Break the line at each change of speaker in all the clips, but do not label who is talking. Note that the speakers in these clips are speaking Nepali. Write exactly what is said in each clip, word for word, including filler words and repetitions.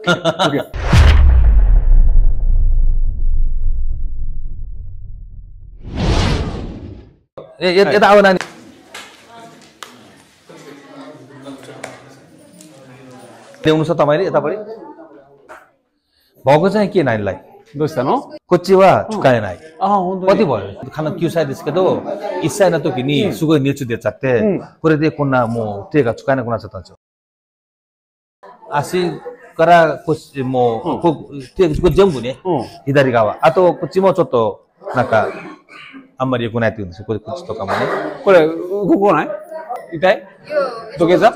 ओके
ए यता आऊ नानी ल्याउनु छ तपाईले यतापट्टि भएको चाहिँ के नानीलाई
どうしたの
こっちは使えない。
あ、本当に。
어디 봐요? 가면きゅうさいですけど、いっさいの時にすごい熱出ちゃって、これでこんなもう手が使えなくなっちゃったんですよ。足から腰もう、こ手これ全部ね、左側。あとこっちもちょっとなんかあんまり良くないって言うんですよ。これこっちとかもね。
これ動かない？痛い？どけた？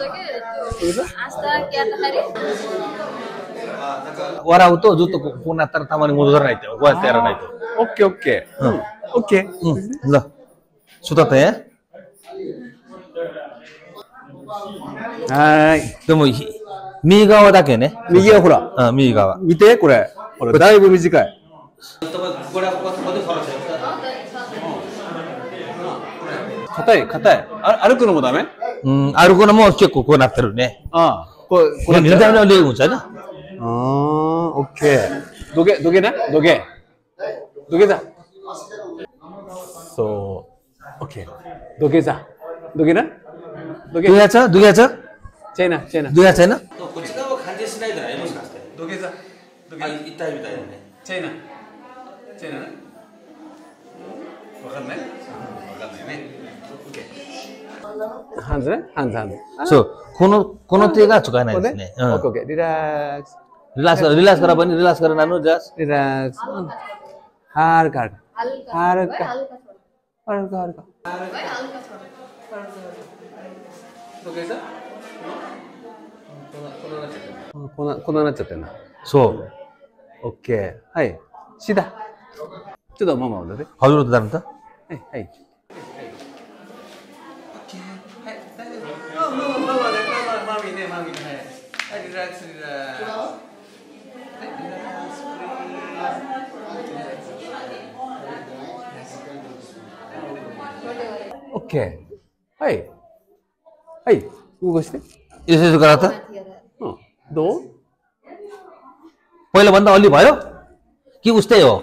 笑うとずっとこうなったらたまに戻らないと。こうやってやらないと。
オッケーオッケー。うん。オッケー。
うん。な。そうだったね。
はい。
でも右側だけね。
右側ほら。
うん、右側。
見てこれ。これだいぶ短い。硬い硬い。あ歩くのもダメ？
うん、歩くのも結構こうなってるね。
ああ。これこれ
일단은 레이군잖아.
아, 오케이. 도개 도개나? 도개. 도개자. So, 오케이. 도개자. 도개나? 도개.
누구야죠? 누구야죠?
제나, 제나.
누구야, 제나?
또こっち側は関係しないじゃないもしかして。
土下座。土下
あ、
座。
痛いみたいだね。
チェイナ。チェイナね。わかんない？わかんないね。オッケー。ハンズね。ハンズハンズ。
そう、このこの手が使えないですね。
オッケーオッケー。リラックス。
रिलैक्स रिलैक्स करा बनी रिलैक्स करा नानू जस्ट
रिलैक्स हल्का हल्का हल्का हल्का तो कैसा こんなこんななっちゃってんな。
そう。
オッケー。はい。シダ。ちょっとママをだね。
하루로 다른다?
はいはい。オッケー。はい。大丈夫。ママママねマママミねマミねはい。はいリラックスリラックス。 오케이. 하이. 하이. 이거して.
यसो गरा त?
अँ. दो.
पहिला भन्दा अलि भयो? कि उस्तै हो?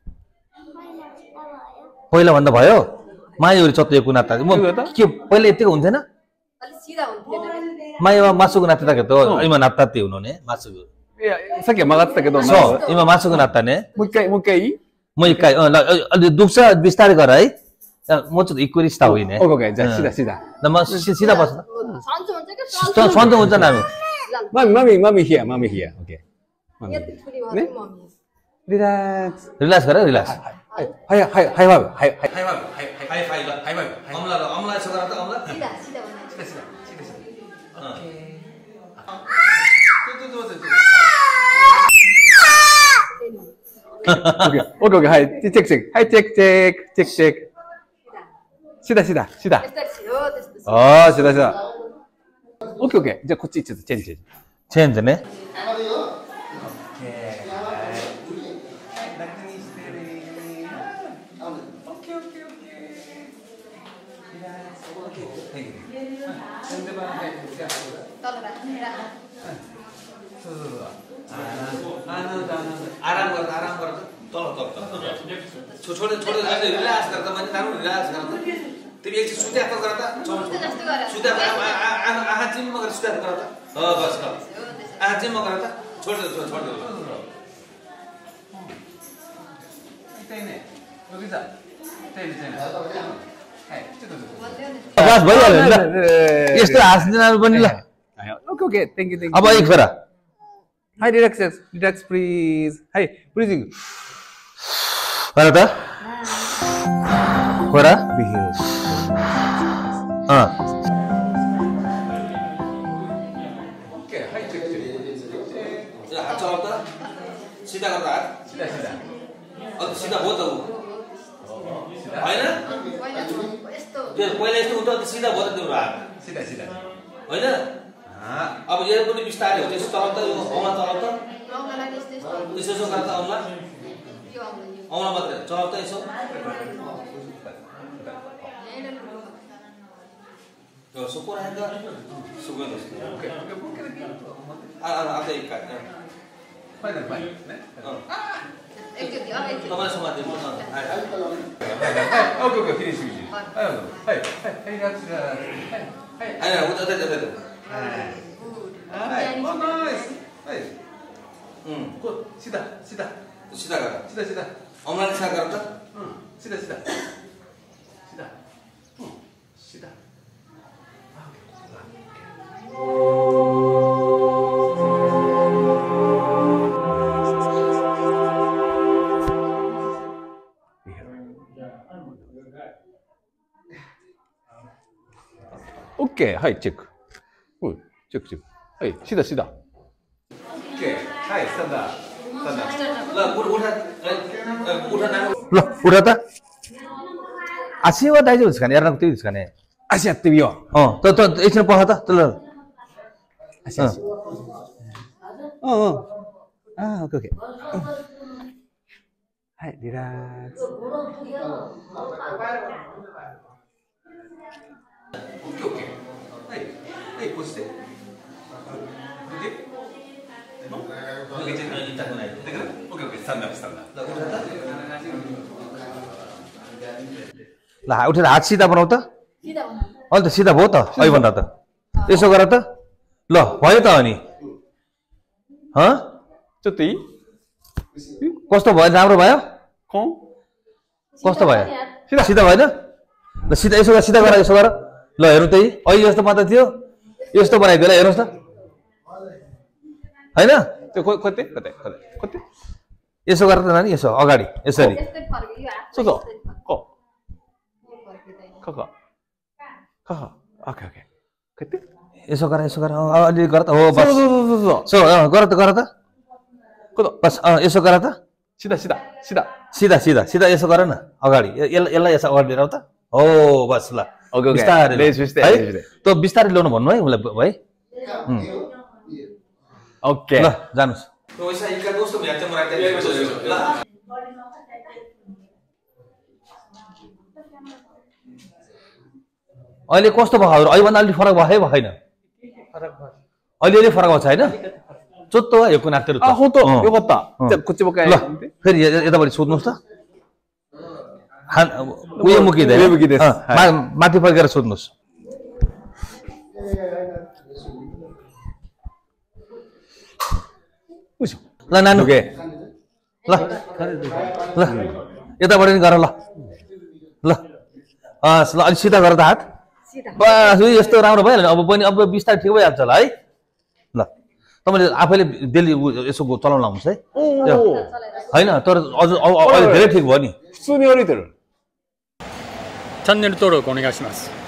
पहिला भन्दा भयो? मायाउरी चत्रिएको नाता. म के पहिला यतिको हुन्थेन? अलि सिधा हुन्थेन. मायावा मासुको नाता त के त इमा नाता ति हुनु ने मासुको.
いや、さっきは曲がってたけど、
そう、今まっすぐなったね。
もう一回、もう一回いい？
もう一回、うん、दुख्छ बिस्तारै गर है।もうちょっとゆっくりした方がいいね。
オッケー、じゃあ、シダ、シダ。
ま、सिधा बस्नु। सन्चो हुन्छ ना हामी।
マミ、マミ、マミヒア、マミヒア。オッケー。ね。リラックス。
रिल्याक्स गर रिल्याक्स।
はい、はい、はい、はい、はい、はい、はい、はい、はい、
ハイファイブ、ハイファイブ、ハイファイブ。アムラだ、アムラでしょからったアムラ。シダ、シダ、シダ、シダ、シダ。オッケー。ちょっと待って。
오케이, 오케이, 오케이, 하이, 체크, 체크, 하이, 체크, 체크, 체크, 체크. 시다, 시다, 시다. 아, 시다, 시다. 오케이, 오케이. 이제こっち 체인지, 체인지.
체인지네.
आराम गर्दा आराम गर्दा तल तल तल छोडे छोडे गर्दा रिल्याक्स गर्दा पनि राम्रो रिल्याक्स गर्दा तिमी एकछिन सुत्या त गर्दा सुत्या आँखा चिम्म गरेर सुत्या गर्दा ह बस आँखा चिम्म गर्दा छोड्दे छोड्दे त्यही नै रोकिजा त्यही नै
बस भइहाल्यो नि यस्तो हाँस्दिनहरु पनि ल
okay okay thank you thank you
अब एक फेरा
high relax relax please high breathing
Mana ta? Kora?
Bihir.
Ah.
Okay, hai check check. Ya, hacha hota. Sida garda. Sida sida. अब सीधा हो त हैन यस्तो त्यो पहिला यस्तो हुन्छ त सीधा भयो त त्यो हात सीधा सीधा हैन अब यो पनि बिस्तारै हो त्यसो तल त यो औला तल त औला लागि यस्तो यस्तो यसो गर्दा औला यो औला औला मात्र चल त यसो यो सुको रहेगा सुको ओके ओके आ आ आ एक
ァイナルファイナルですね。
頭様でもはい。
はい、オッケーオッケー、フィニッシュフィニッシュ。はい、はい、はい、はい、リラックス、はい、はい、
はい、udah udah udah udah.
はい、ナイス。はい。
うん。
こう、シダ、シダ、
シダから。
シダ、シダ。
Omlanシダからだ。
うん、シダ、シダ。シダ。うん、シダ。オッケー、はい、チェック。うん、チェックチェック。はい、シダ、シダ。オッケー、はい、スタンダー。スタンダー。
Lah, udah udah udah udah.
Loh, udah ta? 足は大丈夫ですかね、やらなくていいですかね。
足やってみよう。
うん、と、と、一緒にポンハタ、と、と。
足、足。うん、うん。ああ、オッケー、オッケー。はい、リラックス。
Oke oke. Hai, hai pose. Oke. No? Oke, jangan kita naik. Dengar? Oke oke, standar standar. Lah udah tak?
Lah, udah हात सिधा बनाऊ त?
सिधा बनाऊ.
अहिले त सिधा भयो त, अहिले भन्दा त. यसो गर त. ल, भयो त अनि. ह?
ちょっといい
कस्तो भयो? राम्रो भयो?
コン
कस्तो भयो? सिधा भएन? ल सिधा यसो गर, सिधा गर, यसो गर. ल हेर्नु त यी. अहिले यस्तो मात्र थियो. यस्तो बनाइदियो ल, हेर्नुस् त. हैन?
ちょこうこうやってこうやってこうやってこうやって
यसो गर त नानी, यसो अगाडि, यसरी.
यस्तै फर्कियो हात.
そうそうこ
यो फर्किँदैन.
うかかかかオッケーオッケーこうやって
यसो गर, यसो गर. अलि गर त. हो
そう
बस.
そうそうそう
सो अँ, गर त गर त.
この
बस अँ, यसो गर त.
シダシダシダ
सिधा सिधा सिधा यसो गर न अगाडि यसलाई यसलाई यसो अगाडि लिएर आऊ त हो बस ल
ओके ओके
बिस्तारै
लेस बिस्तारै
है
बिस्तारै
त बिस्तारै ल्याउनु भन्नु है उसलाई है
ओके
ल जानुस्
Nggak usah ikat terus tuh, biar cemurah aja. Lah.
अहिले कस्तो भयो अहिलेभन्दा अलि फरक भयो भएन अहिले अलि फरक भएको छ हैन चोत्तो यो कुनातिर त
あ本当よかったじゃあこっちもう一回
ल फेरि यतापट्टि सोध्नुहोस् त उयो मुखिँदैन
上向きです
माथि फर्केर सोध्नुहोस् ल नानु
ओके
ल ल यताबाट नि गर ल ल हस् ल अलि सिधा गर त हात
सिधा.
बस यस्तो राम्रो भइहाल्यो अब पनि अब बिस्तारै ठिक भइहाल्छ होला है ल तपाईँले आफैले डेली यसो चलाउनु लाउनुहोस् है होइन तर अझ अहिले धेरै ठिक भयो नि
普通に歩いてる
チャンネル登録お願いします。